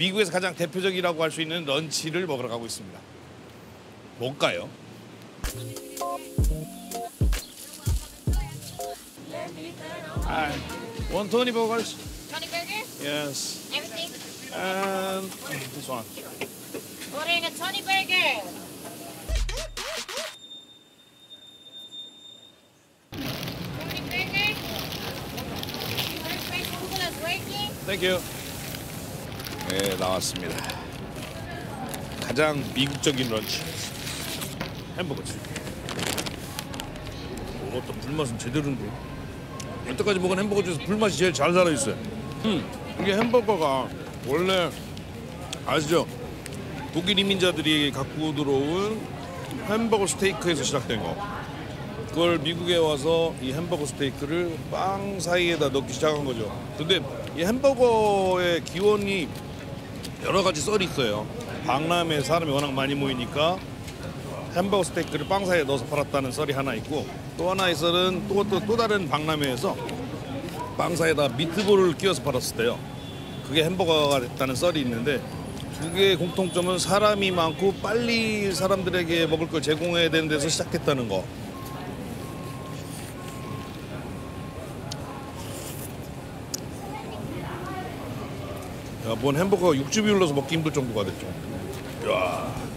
미국에서 가장 대표적이라고 할 수 있는 런치를 먹으러 가고 있습니다. 뭘까요? One Tony burgers. Tony burger? Yes. Everything? And this one. Ordering a Tony burger. Tony burger? First place Google is working. Thank you. 네, 나왔습니다. 가장 미국적인 런치. 햄버거집. 또 불맛은 제대로인데. 여태까지 먹은 햄버거 중에서 불맛이 제일 잘 살아있어요. 이게 햄버거가 원래 아시죠? 독일 이민자들이 갖고 들어온 햄버거 스테이크에서 시작된 거. 그걸 미국에 와서 이 햄버거 스테이크를 빵 사이에다 넣기 시작한 거죠. 근데 이 햄버거의 기원이 여러 가지 썰이 있어요. 박람회에 사람이 워낙 많이 모이니까 햄버거 스테이크를 빵 사이에 넣어서 팔았다는 썰이 하나 있고, 또 하나의 썰은 또 다른 박람회에서 빵 사이에다 미트볼을 끼워서 팔았을 때요. 그게 햄버거가 됐다는 썰이 있는데, 두 개의 공통점은 사람이 많고 빨리 사람들에게 먹을 걸 제공해야 되는 데서 시작했다는 거. 야, 뭔 햄버거가 육즙이 흘러서 먹기 힘들 정도가 됐죠. 이야.